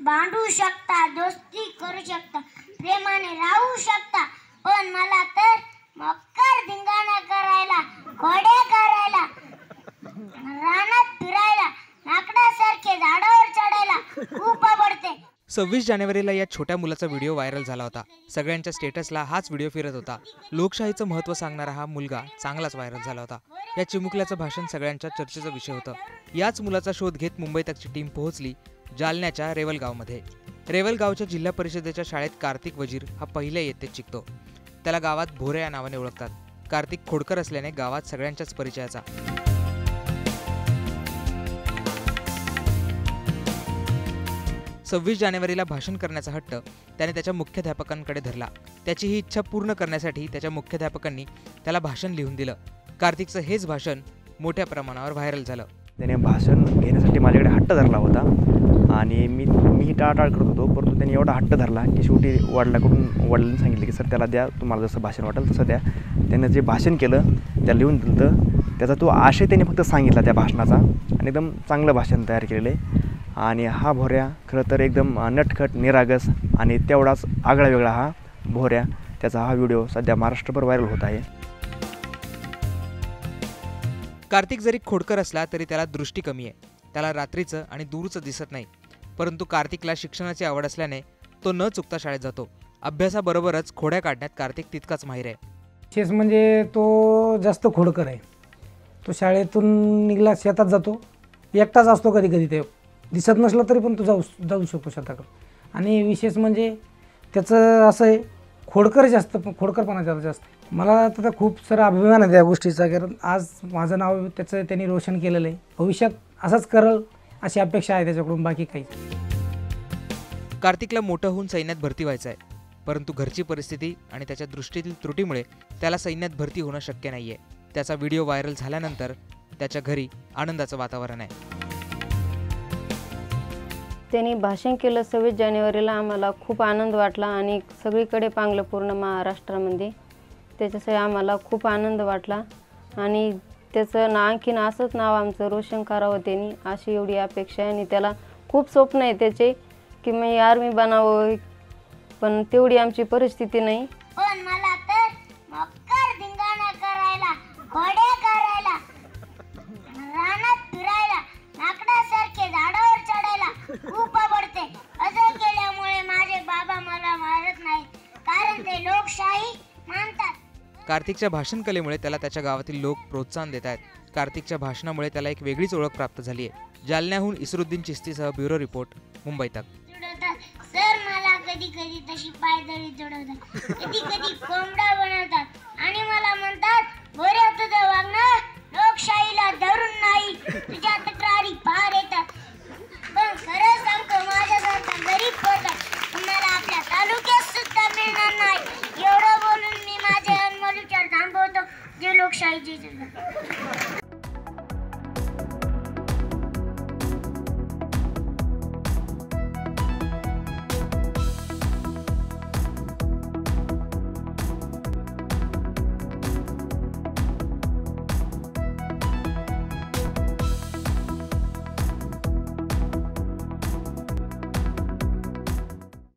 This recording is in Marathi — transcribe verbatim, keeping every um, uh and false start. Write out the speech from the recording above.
भांडू शकता, दोस्ती करू शकता, प्रेमाने राहू शकता, पण मला तर मकर धिंगाणा करायला, घोडे करायला, रानात फिरायला, नाकडासारखे झाडावर चढायला खूप आवडते. सव्वीस जानेवारीला या छोट्या मुलाचा व्हिडिओ व्हायरल झाला होता. सगळ्यांच्या स्टेटसला हाच व्हिडिओ फिरत होता. लोकशाहीचं महत्त्व सांगणारा हा मुलगा चांगलाच व्हायरल झाला होता. या चिमुकल्याचं भाषण सगळ्यांच्या चर्चेचा विषय होतं. याच मुलाचा शोध घेत मुंबई तकची टीम पोहोचली जालन्याच्या रेवलगावमध्ये. रेवलगावच्या जिल्हा परिषदेच्या शाळेत कार्तिक वजीर हा पहिल्या इयत्तेत शिकतो. त्याला गावात भोरे या नावाने ओळखतात. कार्तिक खोडकर असल्याने गावात सगळ्यांच्याच परिचयाचा. सव्वीस जानेवारीला भाषण करण्याचा हट्ट त्याने त्याच्या मुख्याध्यापकांकडे धरला. त्याची ही इच्छा पूर्ण करण्यासाठी त्याच्या मुख्याध्यापकांनी त्याला भाषण लिहून दिलं. कार्तिकचं हेच भाषण मोठ्या प्रमाणावर व्हायरल झालं. त्याने भाषण घेण्यासाठी माझ्याकडे हट्ट धरला होता आणि मी मीही टाळाटाळ करत होतो, परंतु त्याने एवढा हट्ट धरला की शेवटी वडिलांकडून वडिलांनी सांगितलं की सर त्याला द्या, तुम्हाला जसं भाषण वाटेल तसं द्या. त्यानं जे भाषण केलं त्याला लिहून दिलं. त्याचा तो आशय त्याने फक्त सांगितला त्या भाषणाचा आणि एकदम चांगलं भाषण तयार केलेलं आहे. आणि हा भोऱ्या खरं तर एकदम नटखट, निरागस आणि तेवढाच आगळा वेगळा हा भोऱ्या. त्याचा हा व्हिडिओ सध्या महाराष्ट्रभर व्हायरल होत आहे. कार्तिक जरी खोडकर असला तरी त्याला दृष्टी कमी आहे. त्याला रात्रीचं आणि दूरचं दिसत नाही. परंतु कार्तिकला शिक्षणाची आवड असल्याने तो न चुकता शाळेत जातो. अभ्यासाबरोबरच खोड्या काढण्यात कार्तिक तितकाच माहीर आहे. विशेष म्हणजे तो जास्त खोडकर आहे. तो शाळेतून निघाला शेतात जातो, एकटाच असतो. कधी कधी ते दिसत नसलं तरी पण तो जाऊ जाऊ शकतो शेताकडे. आणि विशेष म्हणजे त्याचं असं आहे, खोडकर जास्त खोडकरपणा त्याचा जास्त. मला तर खूप सारा अभिमान आहे त्या गोष्टीचा, कारण आज माझं नाव त्याचं त्यांनी रोशन केलेलं आहे. भविष्यात असंच करल अशी अपेक्षा आहे त्याच्याकडून, बाकी काही. कार्तिकला मोठं होऊन सैन्यात भरती व्हायचं आहे, परंतु घरची परिस्थिती आणि त्याच्या दृष्टीतील त्रुटीमुळे त्याला सैन्यात भरती होणं शक्य नाही आहे. त्याचा व्हिडिओ व्हायरल झाल्यानंतर त्याच्या घरी आनंदाचं वातावरण आहे. त्यांनी भाषण केलं सव्वीस जानेवारीला. आम्हाला खूप आनंद वाटला आणि सगळीकडे पांगलं पूर्ण महाराष्ट्रामध्ये. त्याच्यासाठी आम्हाला खूप आनंद वाटला आणि त्याचं ना आणखीन असंच नाव आमचं रोशन करावं त्यांनी, अशी एवढी अपेक्षा आहे. आणि त्याला खूप स्वप्न आहे त्याचे की मी आर्मी बनावं, पण तेवढी आमची परिस्थिती नाही. पण मला तर मकर धिंगाणा करायला, घोडे करायला, रानात फिरायला, नाकडासारखे झाडावर चढायला खूप आवडते. असं केल्यामुळे माझे बाबा मला मारत नाहीत, कारण ते लोकशाही मानतात. कार्तिकच्या भाषण कलेमुळे त्याला त्याच्या गावातील लोक प्रोत्साहन देत आहेत. कार्तिकच्या भाषणामुळे त्याला एक वेगळीच ओळख प्राप्त झाली आहे. जालन्याहून इसरुद्दीन चिस्तीसह bureau report, Mumbai Tak. Sir मला कधी कधी तशी पायदळी जोडवतात, कधी कधी कोंबडा बनवतात आणि मला म्हणतात, भोऱ्या तुझं वागणं लोकशाहीला धरून नाही, तुझ्या तक्रारी फार येतात. पण खरं सांगतो, माझ्यासारखा गरीब पोरगा तुम्हाला आपल्या तालुक्यात सुद्धा मिळणार नाही. एवढं बोलून मी माझे अनमोल विचार थांबवतो. जे लोकशाहीचे